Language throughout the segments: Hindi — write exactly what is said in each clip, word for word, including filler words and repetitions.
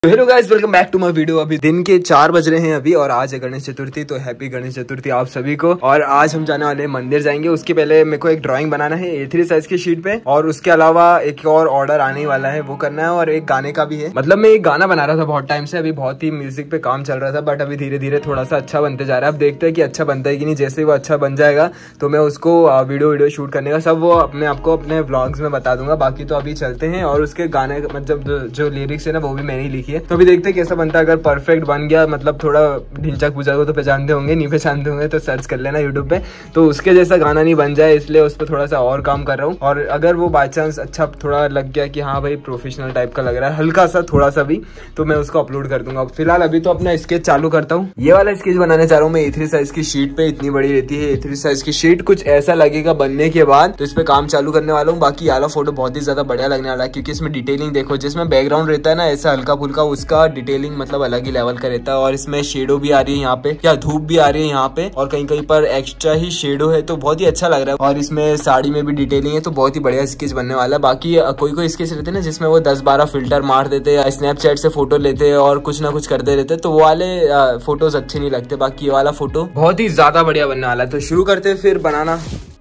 Hello guys, welcome back to my video. अभी दिन के चार बज रहे हैं अभी और आज है गणेश चतुर्थी, तो हैप्पी गणेश चतुर्थी आप सभी को। और आज हम जाने वाले हैं मंदिर जाएंगे। उसके पहले मेरे को एक ड्राइंग बनाना है ए थ्री साइज की शीट पे, और उसके अलावा एक और ऑर्डर आने वाला है, वो करना है। और एक गाने का भी है, मतलब मैं एक गाना बना रहा था बहुत टाइम से, अभी बहुत ही म्यूजिक पे काम चल रहा था, बट अभी धीरे धीरे थोड़ा सा अच्छा बनते जा रहा है। अब देखते हैं कि अच्छा बनता है कि नहीं। जैसे वो अच्छा बन जाएगा तो मैं उसको वीडियो वीडियो शूट करने का सब वो अपने आपको अपने व्लॉग्स में बता दूंगा। बाकी तो अभी चलते हैं, और उसके गाने मतलब जो लिरिक्स है ना वो भी मैंने ही लिखी है, तो अभी देखते हैं बनता है। अगर परफेक्ट बन गया, मतलब थोड़ा ढिंचक पूजा को तो पहचानते होंगे, नहीं पहचानते होंगे तो सर्च कर लेना यूट्यूब पे। तो उसके जैसा गाना नहीं बन जाए, इसलिए उस पर थोड़ा सा और काम कर रहा हूँ। और अगर वो बाय चांस अच्छा थोड़ा लग गया कि हाँ भाई प्रोफेशनल टाइप का लग रहा है, हल्का सा थोड़ा सा भी, तो मैं उसको अपलोड कर दूंगा। फिलहाल अभी तो अपना स्केच चालू करता हूँ। ये वाला स्केच बनाने चाह रहा हूँ मैं ए थ्री साइज की शीट पे। इतनी बड़ी रहती है ए थ्री साइज की शीट, कुछ ऐसा लगेगा बनने के बाद। तो इस पे काम चालू करने वाला हूँ। बाकी वाला फोटो बहुत ही ज्यादा बढ़िया लगने वाला है, क्योंकि इसमें डिटेलिंग देखो, जिसमें बैकग्राउंड रहता है ना ऐसा हल्का फुल्का, उसका डिटेलिंग मतलब अलग ही लेवल का रहता है। और इसमें शेडो भी आ रही है यहाँ पे, या धूप भी आ रही है यहाँ पे, और कहीं कहीं पर एक्स्ट्रा ही शेडो है, तो बहुत ही अच्छा लग रहा है। और इसमें साड़ी में भी डिटेलिंग है, तो बहुत ही बढ़िया स्केच बनने वाला है। बाकी कोई कोई स्केच रहते हैं ना जिसमें वो दस बारह फिल्टर मार देते हैं, स्नैपचैट से फोटो लेते हैं और कुछ ना कुछ करते रहते हैं, तो वो वाले फोटोज अच्छे नहीं लगते। बाकी ये वाला फोटो बहुत ही ज्यादा बढ़िया बनने वाला है। तो शुरू करते हैं फिर बनाना।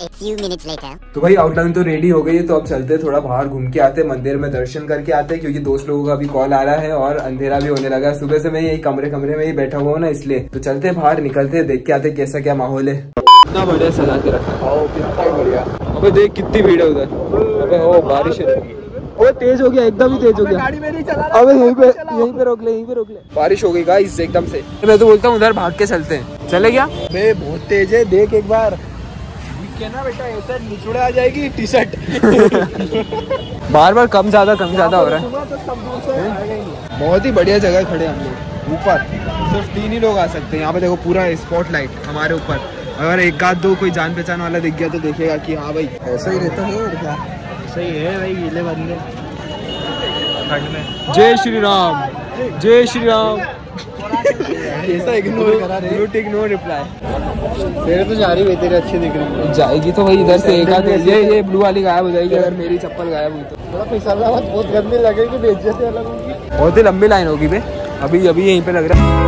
तो भाई आउटलाइन तो रेडी हो गई है, तो अब चलते हैं, थोड़ा बाहर घूम के आते हैं, मंदिर में दर्शन करके आते हैं, क्योंकि दोस्त लोगों का भी कॉल आ रहा है और अंधेरा भी होने लगा है। सुबह से मैं यही कमरे कमरे में ही बैठा हुआ हूँ ना, इसलिए। तो चलते हैं बाहर, निकलते हैं, देख के आते हैं कैसा क्या माहौल है। कितना बढ़िया सजा के रखा है, कितना बढ़िया। अबे देख कितनी भीड़ है उधर। अबे ओ बारिश है, वो तेज हो गया, एकदम ही तेज हो गया। गाड़ी में नहीं चला। अबे यहीं पे यहीं पे रोक ले, यहीं पे रोक ले। बारिश हो गई गाइस एकदम से। मैं तो बोलता हूँ उधर भाग के चलते हैं। चले क्या? बे बहुत तेज है, देख एक बार ना बेटा, ऐसा निचुड़े आ जाएगी टी शर्ट। बार बार कम ज्यादा कम ज्यादा हो रहा है। तो सब दूर से बहुत ही बढ़िया जगह खड़े हम लोग। ऊपर सिर्फ तीन ही लोग आ सकते हैं यहाँ पे। देखो पूरा स्पॉट लाइट हमारे ऊपर। अगर एक आध दो कोई जान पहचान वाला दिख गया तो देखेगा कि हाँ भाई ऐसा ही रहता है। और क्या सही है भाई, गीले बंदे ठंड में। जय श्री राम, जय श्री राम। ऐसा इग्नोर करा रे, यू टेक नो रिप्लाई। तेरे तो जा रही है, तेरे अच्छे दिख रही है। जाएगी तो भाई इधर से एक आध, ये ये ब्लू वाली गायब हो जाएगी अगर मेरी चप्पल गायब हुई तो। थोड़ा फिसलना मत, बहुत गंदी लगेगी, बेइज्जती अलग होगी। बहुत ही लंबी लाइन होगी बे, अभी अभी यहीं पे लग रहा है।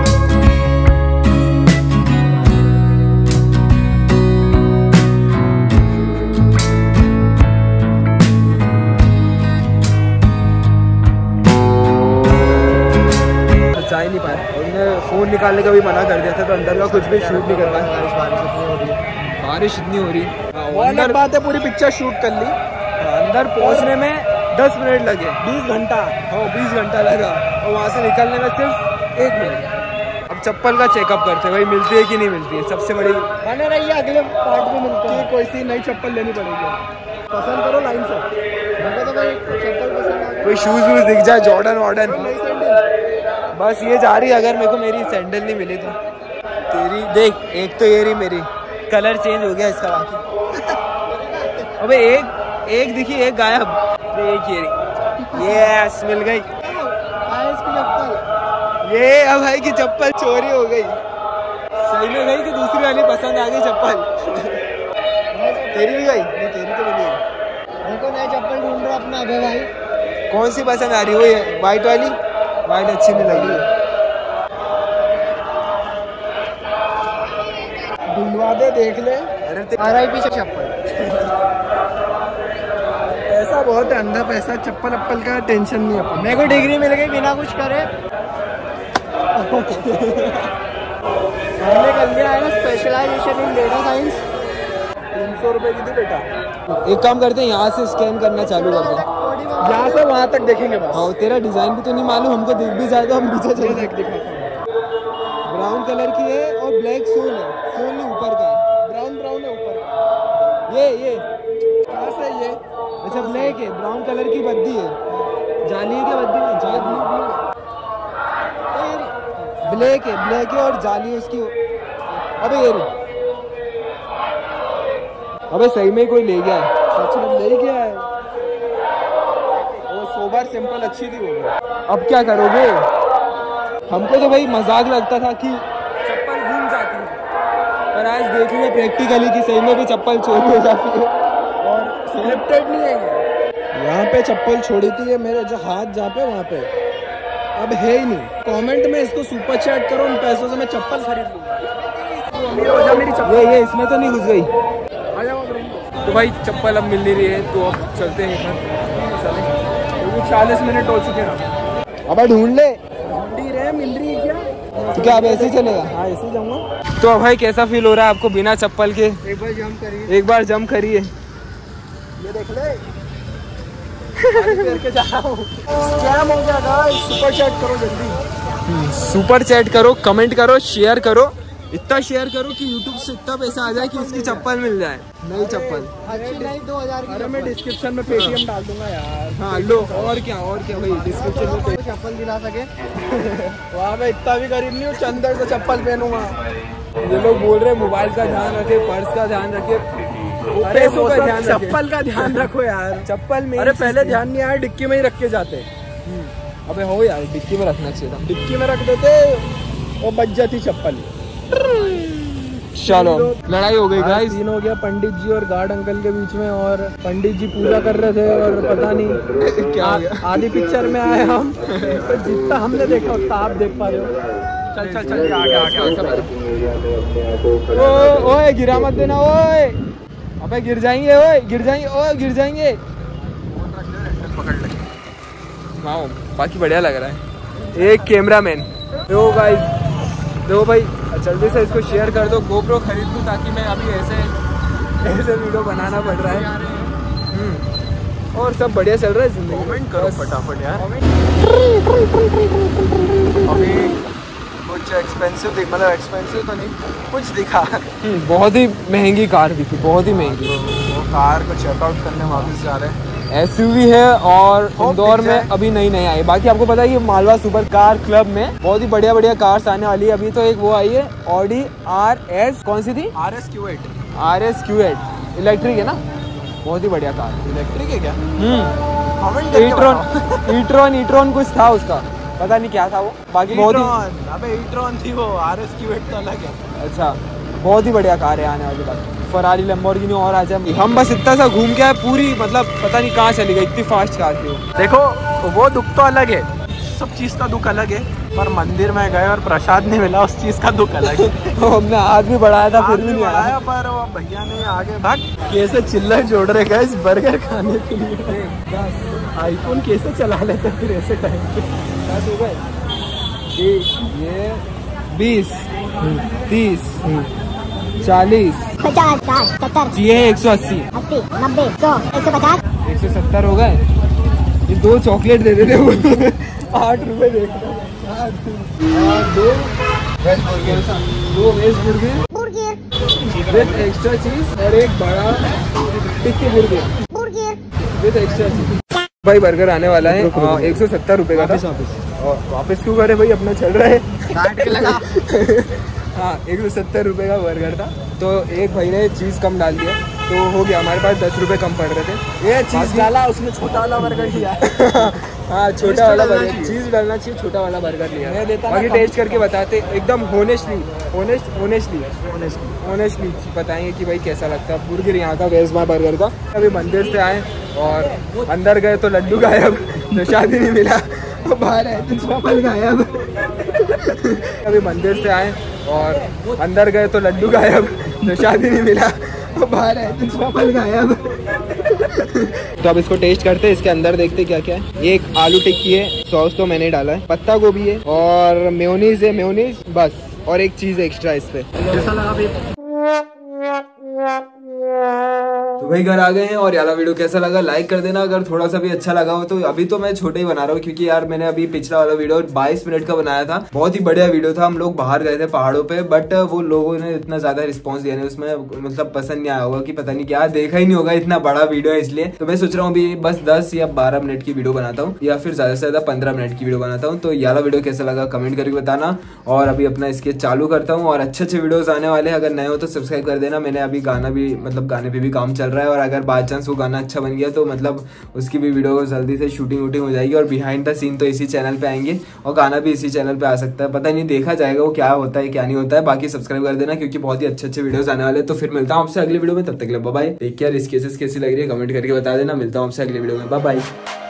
जा ही नहीं पाया, उन्होंने फोन निकालने का भी मना कर दिया था, तो अंदर का कुछ भी शूट नहीं कर पाया। बारिश इतनी हो रही है, अंदर बात है पूरी पिक्चर शूट कर ली। अंदर पहुंचने में दस मिनट लगे, बीस घंटा हाँ बीस घंटा लगा, और वहां से निकलने में सिर्फ एक मिनट। अब चप्पल का चेकअप करते हैं भाई, मिलती है कि नहीं मिलती है। सबसे बड़ी बने रही है, अगले पार्ट में मिलती है। कोई सी नई चप्पल लेनी पड़ेगी, पसंद करो लाइन से। तो भाई चप्पल पसंद, कोई शूज वूज दिख जाए, जॉर्डन वॉर्डन, बस ये जा रही है। अगर मेरे को मेरी सैंडल नहीं मिली तो तेरी देख, एक तो ये रही मेरी, कलर चेंज हो गया इसका। बाकी अबे एक एक दिखी, एक गायब, एक ये रही। यस मिल गई ये। अब भाई की चप्पल चोरी हो गई, सही में गई कि दूसरी वाली पसंद आ गई चप्पल। तेरी भी गई? नहीं तेरी तो मिली। देखो नया चप्पल ढूंढ रहा अपना अबे भाई। कौन सी पसंद आ रही है? वो ये व्हाइट वाली? वाइट अच्छी नहीं लगी, ढूंढवा दे, देख ले। अरे आर आई पी चप्पल। पैसा बहुत है, अंधा पैसा, चप्पल अप्पल का टेंशन नहीं है। मेरे को डिग्री मिल गई बिना कुछ करे। हमने कर लिया है ना स्पेशलाइजेशन इन डेटा साइंस। तीन सौ रुपए की थी बेटा। एक काम करते हैं, यहाँ से स्कैन करना चालू कर दें, यहाँ से वहाँ तक देखेंगे बस। हाँ तेरा डिजाइन भी तो नहीं मालूम, हमको दिख भी जाए तो हम पीछे चले जाएंगे। ब्राउन कलर की है और ब्लैक सोल है, सोल नहीं ऊपर का है, ब्राउन ब्राउन है ऊपर। ये ये कहाँ से ये? अच्छा ब्लैक है, ब्राउन कलर की बद्दी है, जाली है क्या बद्दी में? जाली ब्लैक है, ब्लैक है और जाली है उसकी। अबे ये अबे सही में कोई ले गया है, सच में ले गया है। वो सोबर सिंपल अच्छी थी वो। अब क्या करोगे? हमको तो भाई मजाक लगता था कि चप्पल घूम जाती है, पर आज देख लिया प्रैक्टिकली कि सही में भी चप्पल चोरी हो जाती है और स्लिप्टेड नहीं है। यहाँ पे चप्पल छोड़ी थी, मेरे जो हाथ जहाँ पे वहाँ पे अब है ही नहीं। कमेंट में इसको सुपर चैट करो, उन पैसों से मैं चप्पल खरीद लूंगा। तो अमीर हो जा मेरी चप्पल। ये ये इसमें तो नहीं घुस गई। आ जाओ। तो भाई चप्पल अब मिल नहीं रही है, तो अब चलते हैं चले। चालीस मिनट हो चुके हैं। अब ढूंढ ले। ढूंढ ही रहे, मिल रही है क्या? तो क्या अब ऐसे ही चलेगा? हाँ ऐसे ही जाऊंगा। तो भाई कैसा फील हो रहा है आपको बिना चप्पल के? एक बार जंप करिए। एक बार जंप करिए। ये देख ले। करके जा रहा हूँ। स्कैम हो गया गाइस। सुपर चैट करो जल्दी। सुपर चैट करो, कमेंट करो, शेयर करो। इतना शेयर करो कि यूट्यूब से इतना पैसा आ जाए कि इसकी चप्पल मिल जाए, नई चप्पल। अच्छी नहीं दो हजार की। अरे मैं डिस्क्रिप्शन में पेटीएम डाल दूंगा यार। हाँ लो, और क्या और क्या भाई, डिस्क्रिप्शन में चप्पल दिला सके। वहाँ मैं इतना भी गरीब नहीं हूँ, चंदर से चप्पल पहनूंगा। ये लोग बोल रहे मोबाइल का ध्यान रखे, पर्स का ध्यान रखे, पैसों का ध्यान, चप्पल का ध्यान रखो यार। चप्पल में अरे पहले ध्यान नहीं आया, डिक्की में ही रख के जाते। अबे हो यार, डिक्की में रखना चाहिए था। डिक्की में रख देते और बच जाती चप्पल। चलो लड़ाई हो गई गाइस। सीन हो गया पंडित जी और गार्ड अंकल के बीच में, और पंडित जी पूजा कर रहे थे और पता नहीं क्या आधी पिक्चर में आए हम। तो जितना हमने देखा उतना आप देख पा रहे हो। चल चल चल आगे आगे। ओ ओए गिरा मत देना ओए। अबे गिर जाएंगे ओए, गिर जाएंगे ओए, गिर जाएंगे। पकड़ ले। वाओ बाकी बढ़िया लग रहा है। एक कैमरामैन। देखो गाइस, देखो भाई जल्दी से इसको शेयर कर दो। गोप्रो खरीद लूँ ताकि मैं अभी ऐसे ऐसे वीडियो बनाना पड़ रहा है। और सब बढ़िया चल रहा है जिंदगी। कमेंट करो फटाफट यार। अभी कुछ एक्सपेंसिव दिख, मतलब एक्सपेंसिव तो नहीं, कुछ दिखा। बहुत ही महंगी कार दिखी, बहुत ही महंगी। वो कार को चेकआउट करने वापस जा रहे हैं। एसयूवी है और इंदौर में अभी नई नई आई। बाकी आपको पता है कि मालवा सुपर कार क्लब में बहुत ही बढ़िया बढ़िया कार्स आने वाली है। अभी तो एक वो आई है ऑडी आर एस, कौन सी थी? R S Q eight. R S Q eight electric है ना, बहुत ही बढ़िया कार। इलेक्ट्रिक है क्या? हम्म ई-ट्रॉन ई-ट्रॉन ई-ट्रॉन कुछ था उसका, पता नहीं क्या था वो। बाकी बहुत ही अबे ई-ट्रॉन थी वो, आर एस क्यू एट तो अलग है। अच्छा बहुत ही बढ़िया कार है आने वाली बात। फरारी लैम्बोर्गिनी और आ जाए। हम बस इतना सा घूम के आए, पूरी मतलब पता नहीं कहाँ चली गई, इतनी फास्ट कार थी वो। देखो वो दुख तो अलग है, सब चीज़ का दुख अलग है, पर मंदिर में गए और प्रसाद नहीं मिला, उस चीज़ का दुख अलग है। तो हमने हाथ भी बढ़ाया था फिर भी नहीं आया, पर वो भैया ने आगे भाग कैसे चिल्लर जोड़ रहे गए इस बर्गर खाने के लिए। आईफोन कैसे चला लेते फिर ऐसे टाइम पे। दस हो गए, ये बीस, तीस, चालीस, पचास, साठ, सत्तर, ये है एक सौ अस्सी, अस्सी, नब्बे, सौ, एक सौ पचास, एक सौ सत्तर हो गए। ये दो चॉकलेट दे देते वो आठ रुपए दे दो वेज बर्गर, दो veg burger burger with extra cheese और एक बड़ा tikki burger burger with extra cheese. भाई बर्गर आने वाला है एक सौ सत्तर रुपए का था। और वापस क्यों करे भाई, अपना चल रहा है काट के लगा। हाँ एक सौ सत्तर रुपये का बर्गर था, तो एक भाई ने चीज़ कम डाल दिया तो हो गया, हमारे पास दस रुपये कम पड़ रहे थे। ये चीज़ डाला, उसने छोटा वाला बर्गर लिया। हाँ छोटा वाला बर्गर, चीज़ डालना चाहिए, छोटा वाला बर्गर लिया। बाकी टेस्ट करके बताते एकदम होनेस्टली होनेस्ट होनेस्टली होनेस्टली बताएंगे कि भाई कैसा लगता है बर्गर यहाँ का, वेज मार बर्गर का। अभी मंदिर से आए और अंदर गए तो लड्डू गायब, तो शादी नहीं मिला, बाहर आए तो चप्पल गायब। अभी मंदिर से आए और अंदर गए तो लड्डू गायब, तो शादी नहीं मिला, बाहर आए तो चप्पल गायब। तो अब इसको टेस्ट करते हैं, इसके अंदर देखते क्या क्या है। ये एक आलू टिक्की है, सॉस तो मैंने डाला है, पत्ता गोभी है और मेयोनीज है, मेयोनीज बस, और एक चीज एक्स्ट्रा इस पे। कैसा लगा फिर? तो भाई घर आ गए हैं और यार वीडियो कैसा लगा लाइक कर देना, अगर थोड़ा सा भी अच्छा लगा हो तो। अभी तो मैं छोटे ही बना रहा हूँ क्योंकि यार मैंने अभी पिछला वाला वीडियो बाईस मिनट का बनाया था, बहुत ही बढ़िया वीडियो था। हम लोग बाहर गए थे पहाड़ों पे, बट वो लोगों ने इतना ज्यादा रिस्पॉन्स दिया नहीं, उसमें मतलब पसंद नहीं आया होगा कि पता नहीं क्या, देखा ही नहीं होगा इतना बड़ा वीडियो है, इसलिए तो मैं सोच रहा हूँ अभी बस दस या बारह मिनट की वीडियो बनाता हूँ, या फिर ज्यादा से ज्यादा पंद्रह मिनट की वीडियो बनाता हूँ। तो यार वीडियो कैसा लगा कमेंट करके बताना, और अभी अपना इसके चालू करता हूँ और अच्छे अच्छे वीडियोस आने वाले हैं। अगर नए हो तो सब्सक्राइब कर देना। मैंने अभी गाना भी मतलब गाने पे भी काम चल रहा है, और अगर बाय चांस वो गाना अच्छा बन गया तो मतलब उसकी भी वीडियो जल्दी से शूटिंग वूटिंग हो जाएगी, और बिहाइंड द सीन तो इसी चैनल पे आएंगे और गाना भी इसी चैनल पे आ सकता है, पता नहीं देखा जाएगा वो क्या होता है क्या नहीं होता है। बाकी सब्सक्राइब कर देना क्योंकि बहुत ही अच्छे अच्छे वीडियोस आने वाले हैं। तो फिर मिलता हूँ आपसे अगले वीडियो में, तब तक के लिए बाय बाय, टेक केयर। इस केसेस कैसी लग रही है कमेंट करके बता देना। मिलता हूँ आपसे अगले वीडियो में, बाय बाय।